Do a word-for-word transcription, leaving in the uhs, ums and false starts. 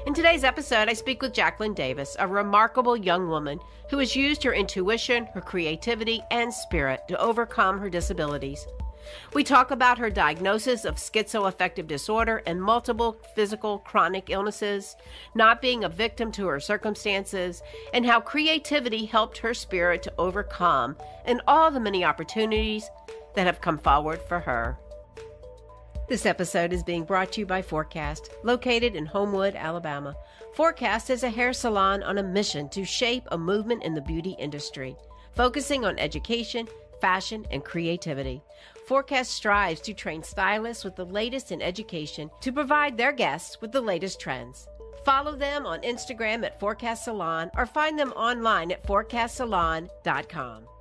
In today's episode, I speak with Jacquelyn Davis, a remarkable young woman who has used her intuition, her creativity, and spirit to overcome her disabilities. We talk about her diagnosis of schizoaffective disorder and multiple physical chronic illnesses, not being a victim to her circumstances, and how creativity helped her spirit to overcome, and all the many opportunities that have come forward for her. This episode is being brought to you by Forecast, located in Homewood, Alabama. Forecast is a hair salon on a mission to shape a movement in the beauty industry, focusing on education, fashion, and creativity. Forecast strives to train stylists with the latest in education to provide their guests with the latest trends. Follow them on Instagram at Forecast Salon or find them online at forecast salon dot com.